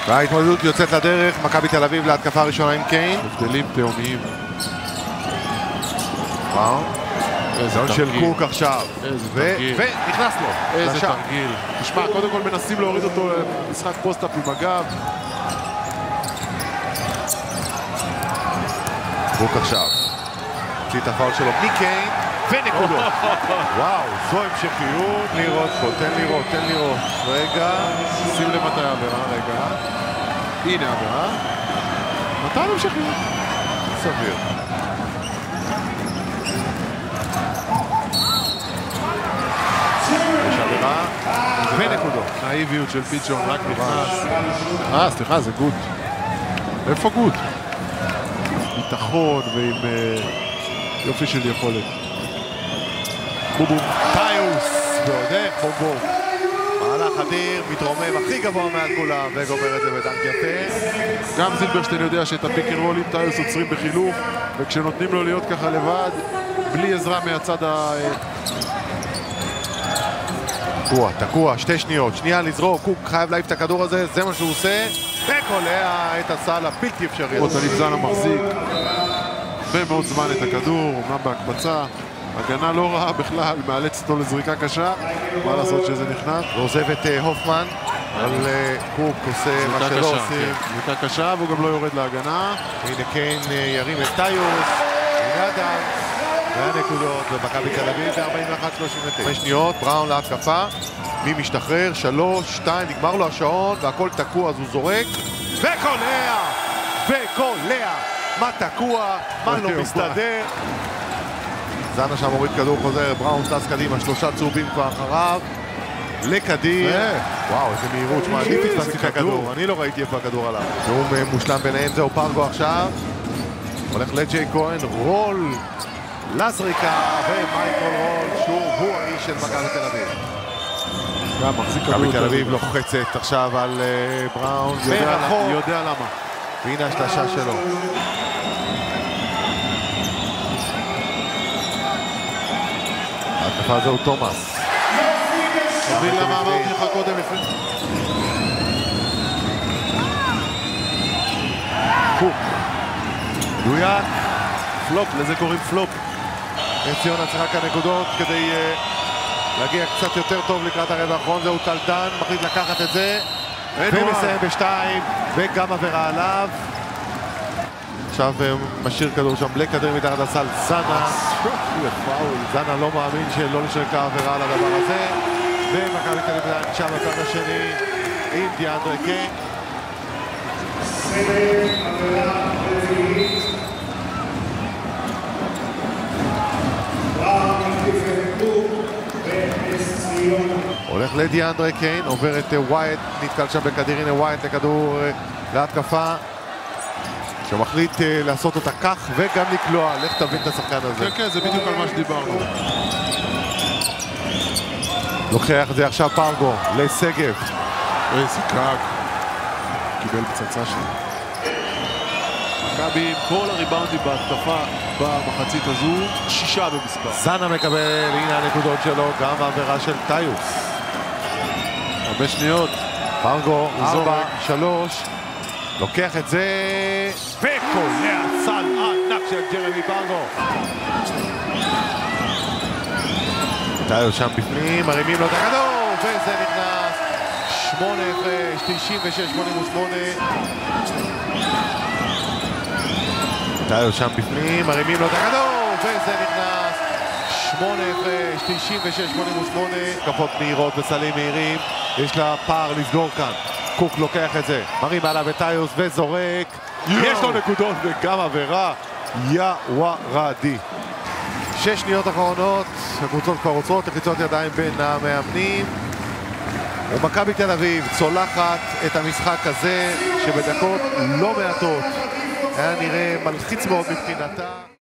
וההתמודדות יוצאת לדרך, מכבי תל אביב להתקפה ראשונה עם קיין. הבדלים תאומיים. בראון. איזה של תרגיל. קוק עכשיו. איזה תרגיל. ונכנס לו. איזה לשער. תרגיל. תשמע, קודם כל מנסים להוריד אותו למשחק פוסט-אפ עם הגב. קוק עכשיו. הוציא את הפאול שלו מקיין, ונקודות. וואו, זו המשכיות. לראות פה, תן לראות. רגע. שים לב מתי העבירה, רגע. הנה העבירה. מתי המשכיות? סביר. יש עבירה, ונקודות. נאיביות של פיצ'ון, רק נכנס. סליחה, זה גוד. איפה גוד? ביטחון ועם יופי של יכולת. בום. טיוס, ועוד איך, בום. מהלך אדיר, מתרומם הכי גבוה מעל כולם, וגומר את זה בדנק יפה. גם זילברשטיין יודע שאת הפיק אנד רולים טיוס עוצרים בחילוף, וכשנותנים לו להיות ככה לבד, בלי עזרה מהצד ה... תקוע, 2 שניות, שנייה לזרוק, קוק חייב להעיף את הכדור הזה, זה מה שהוא עושה, וקולע את הסל הבלתי אפשרי. טליב זנה מחזיק הרבה מאוד זמן את הכדור, אומנם בהקפצה, הגנה לא רעה בכלל, מאלץ אותו לזריקה קשה, מה לעשות שזה נכנס? ועוזב את הופמן, אבל קוק עושה מה שלא עושים. זריקה קשה והוא גם לא יורד להגנה. הנה קיין ירים את טיוס, הנה אדם. והנקודות במכבי תל אביב ב-41-39. 5 שניות, בראון להתקפה. מי משתחרר? 3, 2, נגמר לו השעון והכל תקוע אז הוא זורק וקולע! מה תקוע? מה לא מסתדר? זנה שם מוריד כדור חוזר, בראון טס קדימה, 3 צהובים כבר אחריו לקדיר. וואו, איזה מהירות, שמע, אני פספסתי את הכדור, אני לא ראיתי איפה הכדור עליו. נאום מושלם ביניהם, זהו פרגו עכשיו. הולך לג'יי כהן, רול לזריקה, ומייקל רול, שוב, הוא האיש של מכבי תל אביב. גם מחזיק כדור. מכבי תל אביב לוחצת עכשיו על בראון, יודע למה. והנה השלשה שלו. ההתקפה הזו הוא תומאס. תבין למה אמרתי לך קודם לפני. קוק. דויק. פלופ, לזה קוראים פלופ. נס ציונה צריכה כאן נקודות כדי להגיע קצת יותר טוב לקראת הרבע האחרון. זהו טלטן, מחליט לקחת את זה ומסיים ב2 וגם עבירה עליו. עכשיו משאיר כדור שם לקדר מתחת לסל. זנה לא מאמין שלא נשרקה עבירה על הדבר הזה, ומכבי תל אביב שם בצד השני עם דיאנדרה קיין. הולך לדיאנדרה קיין, עובר את ווייט, נתקל שם בכדיר, הנה ווייט לכדור להתקפה שמחליט לעשות אותה כך וגם לקלוע. לך תבין את השחקן הזה. כן, זה בדיוק על מה שדיברנו. לוקח את זה עכשיו פרגו לסגב. איזה קרק. קיבל פצצה שלו. מכבי עם כל הריבאונדים בהתקפה במחצית הזו, 6 במספר. זנה מקבל, הנה הנקודות שלו, גם העבירה של טיוס. 5 שניות. פרגו, 4, 3, לוקח את זה, וקולע סל ענק של ג'רמי פרגו. טיוס שם בפנים, מרימים לו את הכדור, וזה נכנס. 8 הפרש, 96-88. טיוס שם בפנים, מרימים לו את הכדור, וזה נכנס. 8 הפרש, 96-88. קפות מהירות וסלים מהירים, יש לה פער לסגור כאן. קוק לוקח את זה, מרים עליו את טיוס וזורק. יש לו נקודות וגם עבירה. יווארדי. 6 שניות אחרונות, הקבוצות כבר רוצות לחיצות ידיים בין המאמנים. ומכבי תל אביב צולחת את המשחק הזה שבדקות לא מעטות היה נראה מלחיץ מאוד מבחינתה.